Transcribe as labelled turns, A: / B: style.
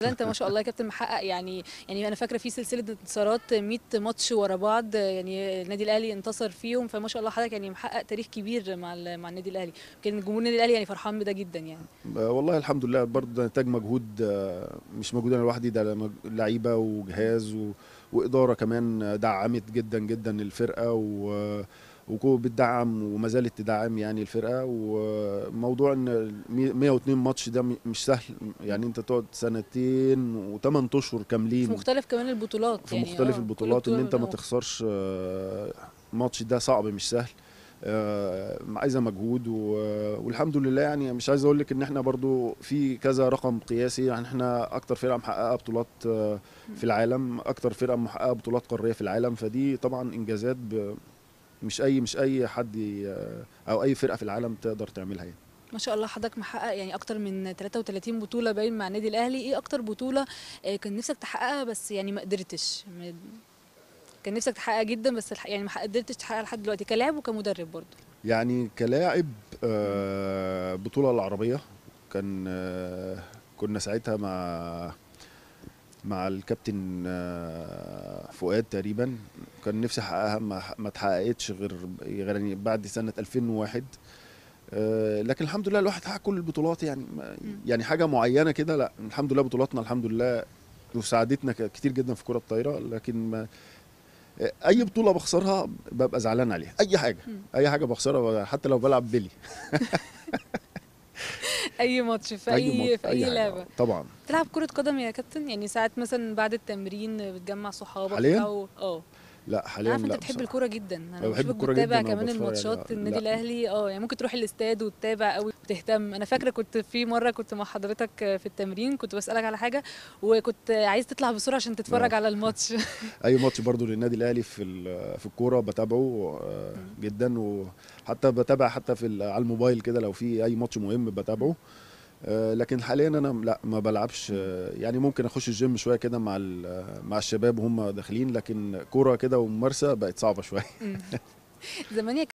A: لا انت ما شاء الله يا كابتن محقق يعني انا فاكره في سلسله انتصارات 100 ماتش ورا بعض، يعني النادي الاهلي انتصر فيهم، فما شاء الله حضرتك يعني محقق تاريخ كبير مع النادي الاهلي. كان جمهور النادي الاهلي يعني فرحان بده جدا يعني.
B: والله الحمد لله، برضه ده نتاج مجهود، مش مجهود انا لوحدي، ده لعيبه وجهاز واداره كمان دعمت جدا جدا الفرقه بتدعم وما زالت تدعم يعني الفرقه. وموضوع ان 102 ماتش ده مش سهل، يعني انت تقعد سنتين و8 اشهر
A: في
B: كاملين
A: مختلف كمان البطولات،
B: في
A: يعني
B: مختلف
A: كل
B: البطولات، ان
A: بطوله
B: انت ما تخسرش ماتش، ده صعب مش سهل. عايزه مجهود والحمد لله. يعني مش عايز اقول لك ان احنا برضو في كذا رقم قياسي، يعني احنا اكتر فرقه محققه بطولات في العالم، اكتر فرقه محققه بطولات قاريه في العالم، فدي طبعا انجازات مش اي حد او اي فرقه في العالم تقدر تعملها يعني.
A: ما شاء الله حضرتك محقق يعني اكتر من 33 بطوله باين مع النادي الاهلي. ايه اكتر بطوله كان نفسك تحققها بس يعني ما قدرتش؟ كان نفسك تحققها جدا بس يعني ما قدرتش تحققها لحد دلوقتي، كلاعب وكمدرب برضه.
B: يعني كلاعب، بطوله العربيه، كان كنا ساعتها مع الكابتن فؤاد تقريبا، كان نفسي احققها، ما اتحققتش غير يعني بعد سنة 2001. لكن الحمد لله الواحد حقق كل البطولات يعني، يعني حاجة معينة كده لا، الحمد لله بطولاتنا الحمد لله وساعدتنا كتير جدا في كرة الطايرة. لكن ما اي بطولة بخسرها ببقى زعلان عليها، اي حاجة بخسرها حتى لو بلعب بيلي.
A: اي ماتش في
B: اي ماتش،
A: في
B: اي
A: اي
B: حاجة
A: لعبه.
B: طبعا.
A: تلعب كرة قدم يا كابتن؟ يعني ساعات مثلا بعد التمرين بتجمع صحابك
B: حاليا
A: بتاعوا
B: لا،
A: انا
B: حاليا
A: عارفه انت
B: لا
A: بتحب
B: بصراحة.
A: الكوره جدا، انا
B: انا بحب
A: بشوفك
B: الكورة
A: بتتابع
B: جدا
A: كمان
B: وبتفرج
A: الماتشات
B: عليها.
A: النادي
B: لا
A: الاهلي، يعني ممكن تروح الاستاد وتتابع قوي وتهتم. انا فاكره كنت في مره كنت مع حضرتك في التمرين، كنت بسالك على حاجه وكنت عايز تطلع بسرعه عشان
B: لا
A: تتفرج على الماتش.
B: اي ماتش برضو للنادي الاهلي في الكوره بتابعه جدا، وحتى بتابع حتى على الموبايل كده، لو في اي ماتش مهم بتابعه. لكن حاليا انا لا ما بلعبش، يعني ممكن اخش الجيم شويه كده مع الشباب وهم داخلين، لكن كوره كده وممارسه بقت صعبه شويه.
A: زمان